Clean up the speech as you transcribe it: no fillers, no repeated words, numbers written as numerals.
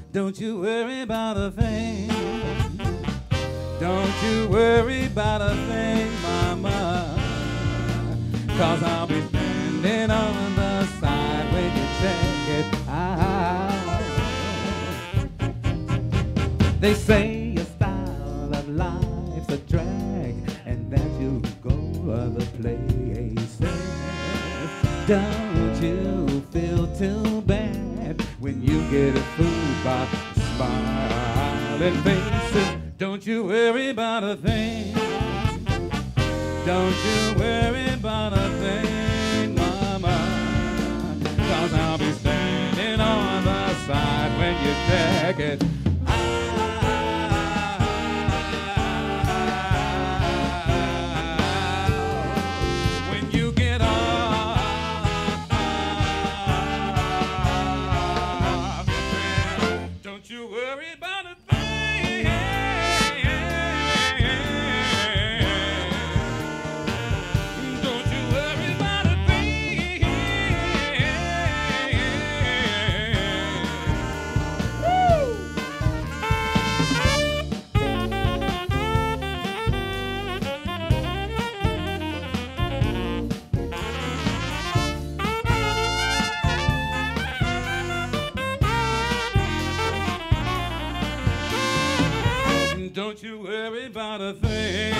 Don't you worry about a thing. Don't you worry about a thing, mama. 'Cause I'll be standing on the side when you check it out. They say your style of life's a drag and that you go other places. Don't you feel too bad when you get fooled by smiling faces. Don't you worry about a thing. Don't you worry about a thing, mama. 'Cause I'll be standing on the side when you check it. Don't you worry about a thing.